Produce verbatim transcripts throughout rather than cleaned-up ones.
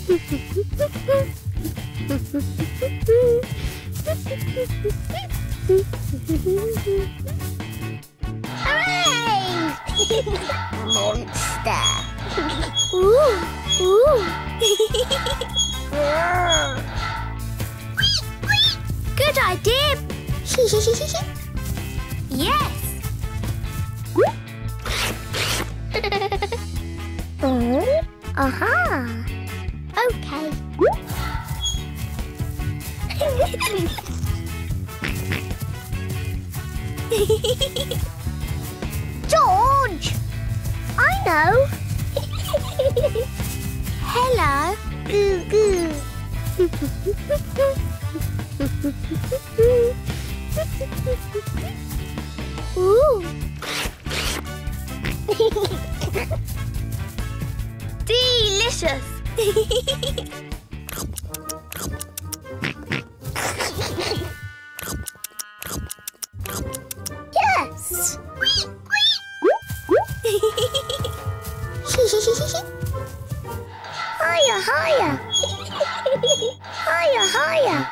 Hooray! Monster. Ooh, ooh. Good idea. Yes. Oh, aha. Okay. George! I know. Hello. Goo goo. Ooh. Delicious. Yes. Higher, higher. Higher, higher.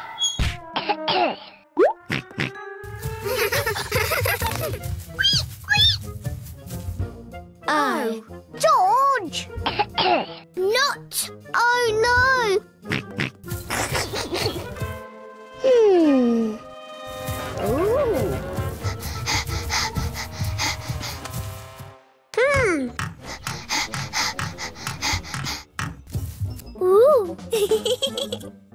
Oh, George! Not! Oh no! Hmm. Ooh. Hmm. Ooh.